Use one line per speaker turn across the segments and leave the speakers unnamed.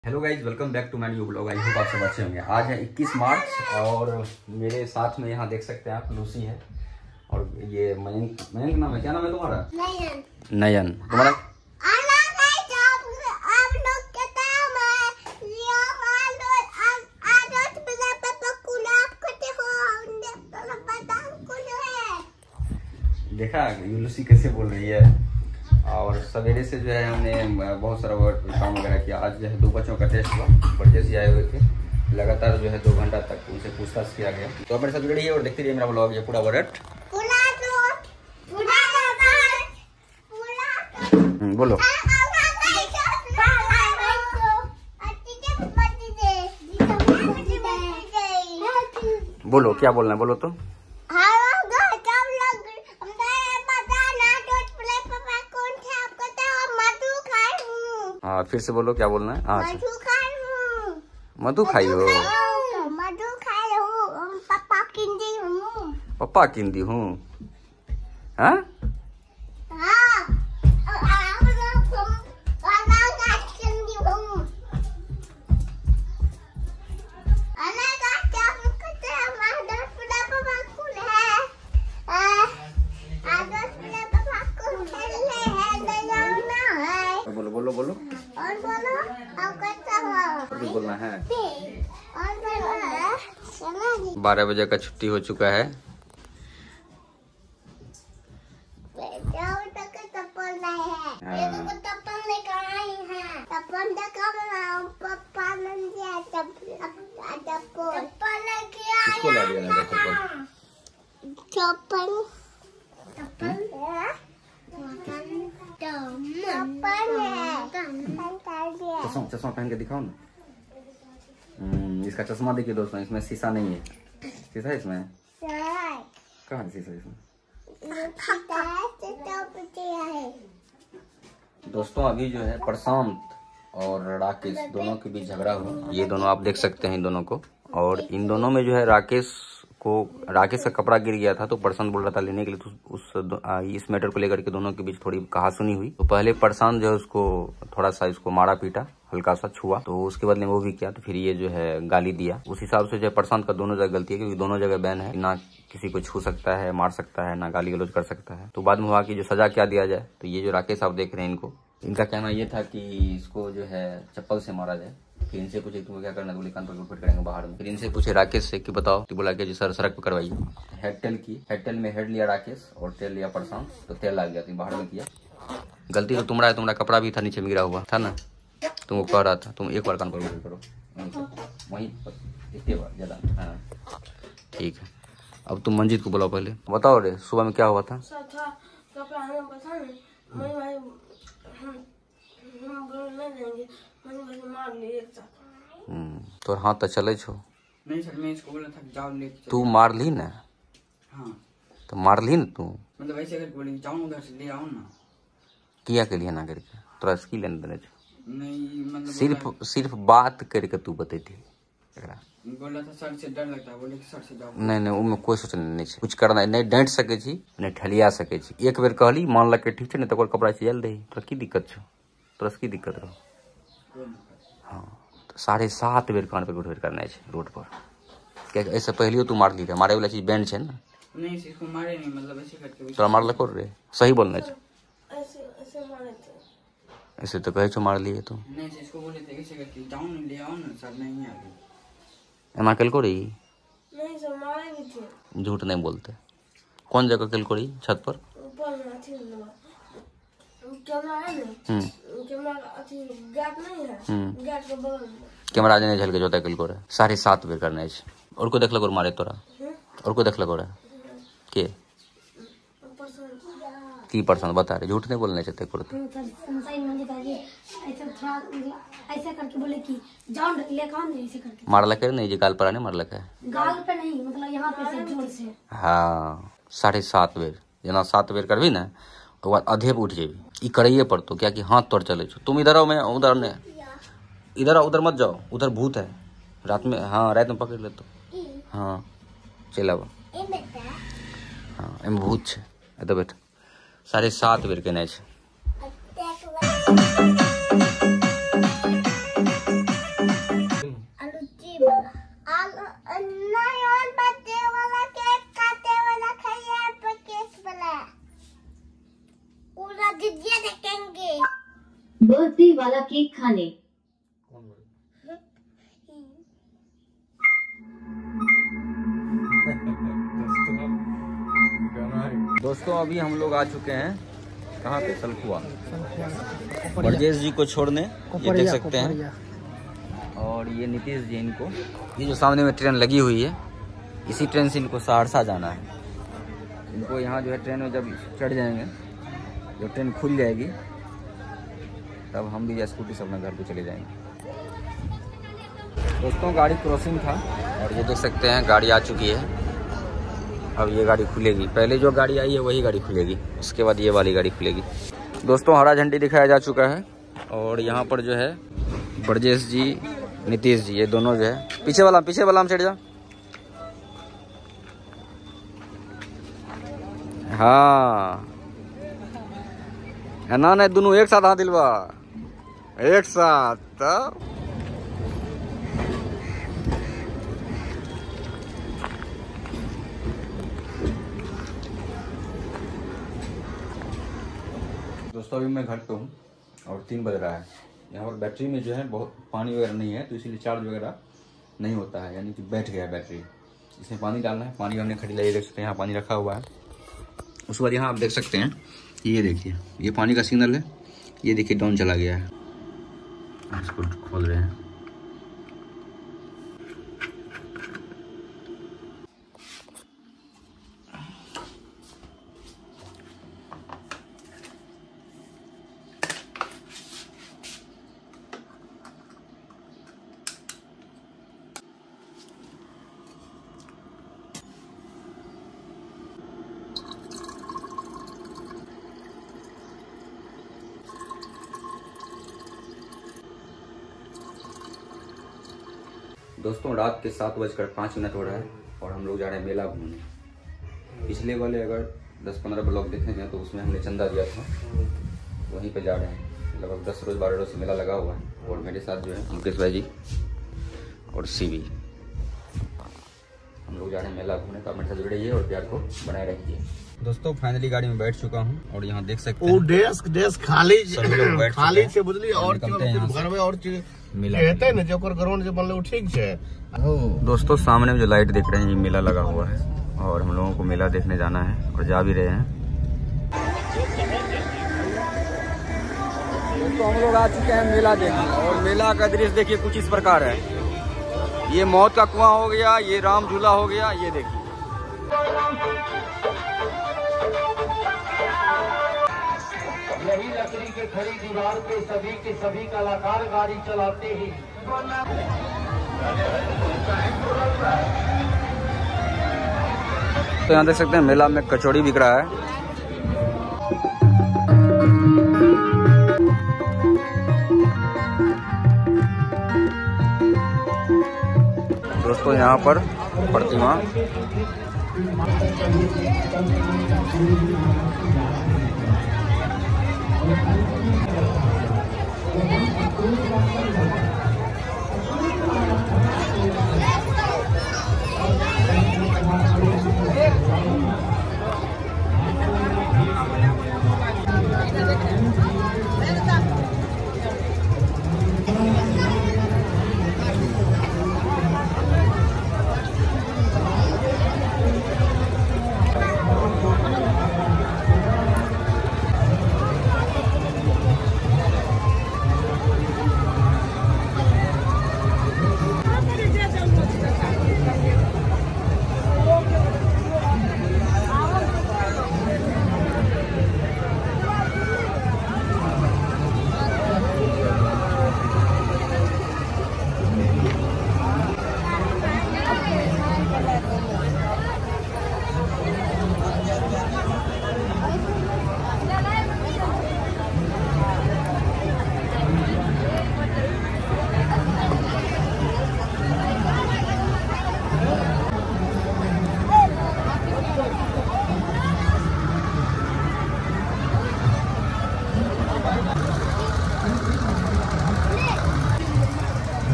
Hello guys, welcome back to my new blog. I hope आप सब अच्छे होंगे। आज है 21 मार्च और मेरे साथ में यहाँ देख सकते हैं आप लूसी है और ये मयंक नाम है। क्या नाम है तुम्हारा? नयन। तुम्हारा? देखा लूसी कैसे बोल रही है। और सवेरे से जो है हमने बहुत सारा काम वगैरह किया। आज जो है 2 बच्चों का टेस्ट हुआ, बच्चे से आए हुए थे। लगातार जो है 2 घंटा तक उनसे पूछताछ किया गया। तो मेरे साथ जुड़िए और देखते रहिए मेरा ब्लॉग। ये पूरा वर्ड बोलो बोलो क्या बोलना है, बोलो तो। हाँ फिर से बोलो क्या बोलना है। हाँ मधु खाई हो?
मधु खाई हूँ। पापा किंदी हूँ।
पापा किंदी हूँ? हाँ बोलो बोलो बोलो
और बोलो अब कैसा हुआ
बोलना है।
और बोलो
12 बजे का छुट्टी हो चुका है।
तप्पल नहीं है। तप्पल लेकर आई है। तप्पल पापा ने दिया। तप्पल लेके आई।
किसको ला दिया ना तप्पल?
तप्पल
चश्मा पहन के दिखाओ ना। इसका चश्मा देखिए दोस्तों, इसमें शीशा नहीं है। शीशा है इसमें? कहाँ है शीशा इसमें? दोस्तों अभी जो है प्रशांत और राकेश दोनों के बीच झगड़ा हुआ। ये दोनों आप देख सकते हैं इन दोनों को। और इन दोनों में जो है राकेश का कपड़ा गिर गया था तो प्रशांत बोल रहा था लेने के लिए। तो इस मैटर को लेकर के दोनों के बीच थोड़ी कहासुनी हुई। तो पहले प्रशांत जो है उसको थोड़ा सा इसको मारा पीटा, हल्का सा छुआ। तो उसके बदले में वो भी किया तो फिर ये जो है गाली दिया। उस हिसाब से जो है प्रशांत का दोनों जगह गलती है, क्योंकि दोनों जगह बैन है। ना किसी को छू सकता है, मार सकता है, ना गाली गलौज कर सकता है। तो बाद में हुआ कि जो सजा क्या दिया जाए। तो ये जो राकेश आप देख रहे हैं इनका कहना ये था कि इसको जो है चप्पल से मारा जाए। फिर इनसे पूछे तुम्हें क्या करना है, तो बोले कान पर फिट करेंगे बाहर में। फिर इनसे पूछे राकेश से कि बताओ, तो बोला कि जी सर सड़क पर करवाइए। हेड टेल में हेड लिया राकेश और टेल लिया प्रशांत। तो टेल लग गया, तो बाहर में किया। गलती तो तुम्हारा है, तुम्हारा कपड़ा भी था नीचे में गिरा हुआ था ना। तुमको कह रहा था तुम एक बार कान पर फिट करो वहीं पर, इतने बार ज्यादा। हाँ ठीक है। अब तुम मंजीत को बुलाओ पहले। बताओ रे सुबह में क्या हुआ था? तो हाथ तो चले छो।
नहीं सर, मैं इसको बोला था जाओ लेके।
तू मार ली ना?
हाँ
तो मार ली ना तू?
मतलब ऐसे अगर बोले जाओ उधर से ले आओ ना।
किया के लिए ना करके तोरा इसकी लेने देने छो।
नहीं मतलब
सिर्फ बात करके तू बतेती।
बोला था सर से डर लगता है, बोले कि सर से जाओ।
नहीं उनमें कोई सोचना नहीं है। कुछ करना नहीं, डांट सके छी नहीं ठलिया सके छी। एक बेर कहली मान लग के ठीक है, नहीं तो कपड़ा चल दे। तोरा की दिक्कत छो? तोरा की दिक्कत रहो? हाँ तो 7.5 बेर कान पे उठ करना है रोड पर। क्या ऐसे पहले तू मार ली थे? मारे वाला चीज बैंड है ना।
नहीं इसको मारे नहीं, मतलब ऐसे करके।
तोरा मार लको रे, सही बोलना है। ऐसे तो कहे छो मार लिए तू।
नहीं इसको बोले थे ऐसे करके जाओ ना ले आओ ना। सर नहीं आ गए।
एमा कल को रही?
नहीं सर मारे भी थे।
झूठ नहीं बोलते। कौन जगह कल को रही? छत पर? कैमरा नहीं झलके जोता कल को रहे। 7.5 बेर करना है। और को देख लगो मारे तोरा? और को देख लगो रहे के की परसेंट बता रहे? झूठ नहीं बोलने चाहते करते।
ऐसे करके बोले कि जाओ लेकर आओ, ऐसे करके
मार लगे नहीं? जी गाल पर नहीं मार लगे?
गाल पे नहीं, मतलब यहाँ पे से जोर से।
हाँ 7.5 बेर जना 7 बेर करबी ना तो बाद अधे उठ जेबी। करिए पड़तो क्या कि हाथ तोड़ चले छो। तुम इधर आओ, मैं उधर ने इधर आओ, उधर मत जाओ, उधर भूत है रात में। हाँ रात में पकड़ ले तो। हाँ चल आवा। हाँ एम भूत है। तो बेटा 7.5 बेर केने छे।
वाला केक खाने।
दोस्तों अभी हम लोग आ चुके हैं कहाँ पे, सलखुआ, ब्रजेश जी को छोड़ने। ये देख सकते हैं, और ये नीतीश जी इनको, ये जो सामने में ट्रेन लगी हुई है, इसी ट्रेन से इनको सहरसा जाना है। इनको यहाँ जो है ट्रेन में जब चढ़ जाएंगे, जब ट्रेन खुल जाएगी, तब हम भी स्कूटी से अपने घर पे चले जाएंगे। दोस्तों गाड़ी क्रॉसिंग था, और ये देख सकते हैं गाड़ी आ चुकी है। अब ये गाड़ी खुलेगी, पहले जो गाड़ी आई है वही गाड़ी खुलेगी, उसके बाद ये वाली गाड़ी खुलेगी। दोस्तों हरा झंडी दिखाया जा चुका है, और यहाँ पर जो है ब्रजेश जी, नीतीश जी, ये दोनों जो है, पीछे वाला हम चढ़ जा। हाँ है ना, दोनों एक साथ, हाँ दिलवा एक साथ। तब दोस्तों अभी मैं घर पे हूँ और 3 बज रहा है। यहाँ पर बैटरी में जो है बहुत पानी वगैरह नहीं है, तो इसीलिए चार्ज वगैरह नहीं होता है, यानी कि बैठ गया है बैटरी। इसमें पानी डालना है, पानी हमने खरीदा, ये देख सकते हैं यहाँ पानी रखा हुआ है। उसके बाद यहाँ आप देख सकते हैं, ये देखिए ये पानी का सिग्नल है, ये देखिए डाउन चला गया है। इसको खोल रहे हैं। दोस्तों रात के 7:05 हो रहा है, और हम लोग जा रहे हैं मेला घूमने। पिछले वाले अगर 10-15 ब्लॉग देखेंगे तो उसमें हमने चंदा दिया था, वहीं पे जा रहे हैं। लगभग 10 रोज 12 रोज से मेला लगा हुआ है, और मेरे साथ जो है मुकेश भाई जी और सीवी, हम लोग जा रहे हैं मेला घूमने। तो मेरे साथ जुड़े रहिए और प्यार को बनाए रखिए। दोस्तों फाइनली गाड़ी में बैठ चुका हूँ, और यहाँ देख सकते हैं
डेस्क खाली
खाली
से बुझली, और घर में और चीज कहते हैं ना, जो ग्राउंड जो बनले ठीक है।
दोस्तों सामने में जो लाइट देख रहे हैं, ये मेला लगा हुआ है, और हम लोगों को मेला देखने जाना है, और जा भी रहे हैं। दोस्तों हम लोग आ चुके हैं मेला देखने, और मेला का दृश्य देखिए कुछ इस प्रकार है। ये मौत का कुआं हो गया, ये राम झूला हो गया, ये देखिए।
यही लकड़ी के खड़ी दीवार पे सभी के सभी कलाकार गाड़ी चलाते हैं।
तो यहाँ देख सकते हैं मेला में कचौड़ी बिक रहा है। दोस्तों यहाँ पर प्रतिमा,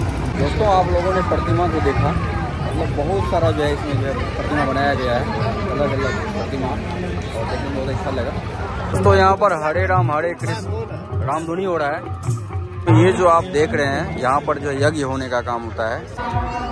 दोस्तों आप लोगों ने प्रतिमा को देखा, मतलब बहुत सारा जो है इसमें जो है प्रतिमा बनाया गया है। अलग अलग प्रतिमा और देखने में बहुत अच्छा लगा। दोस्तों यहाँ पर हरे राम हरे कृष्ण रामधुनी हो रहा है। तो ये जो आप देख रहे हैं यहाँ पर जो यज्ञ होने का काम होता है